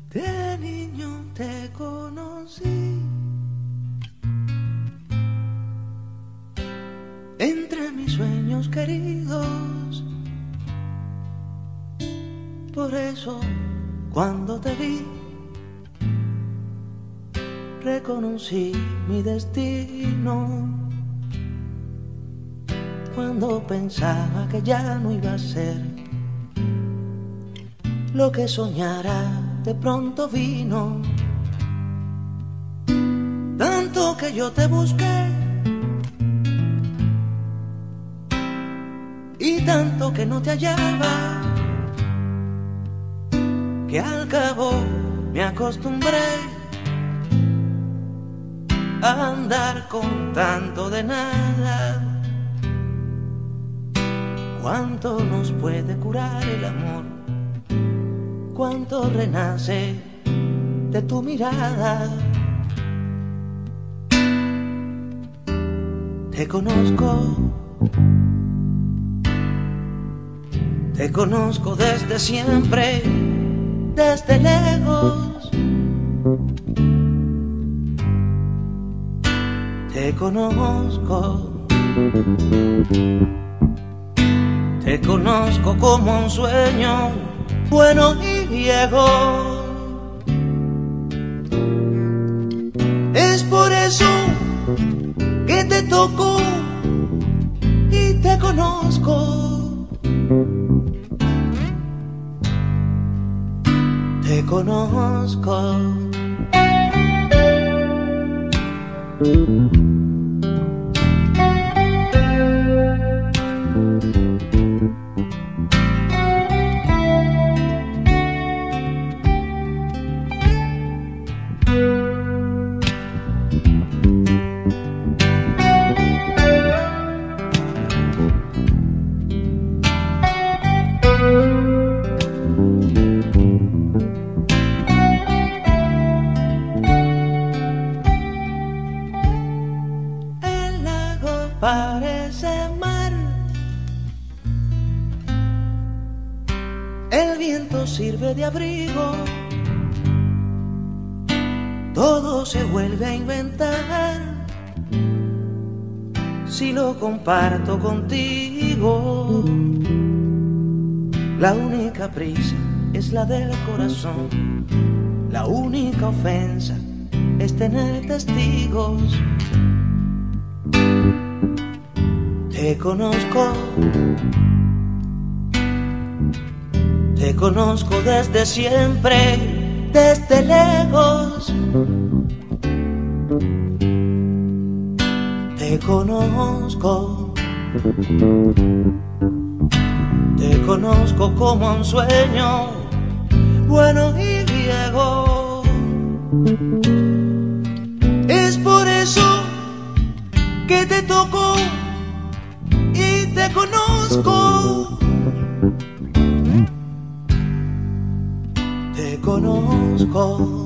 De niño te conocí, entre mis sueños queridos. Por eso cuando te vi, reconocí mi destino. Cuando pensaba que ya no iba a ser lo que soñara, de pronto vino. Tanto que yo te busqué y tanto que no te hallaba, que al cabo me acostumbré a andar con tanto de nada. Cuánto nos puede curar el amor, cuánto renace de tu mirada. Te conozco desde siempre, desde lejos. Te conozco como un sueño bueno y viejo. Es por eso que te toco y te conozco. Te conozco. Parece mar, el viento sirve de abrigo, todo se vuelve a inventar si lo comparto contigo. La única prisa es la del corazón, la única ofensa es tener testigos. Te conozco desde siempre, desde lejos. Te conozco como un sueño bueno y viejo. Es por eso que te toco y te conozco. Te conozco.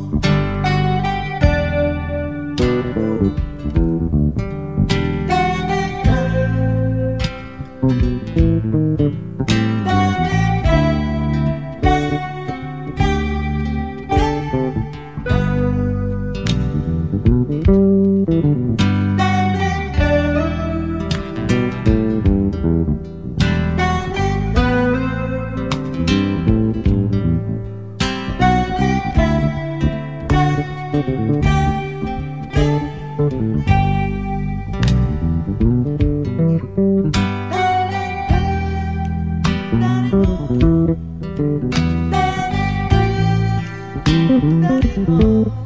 Oh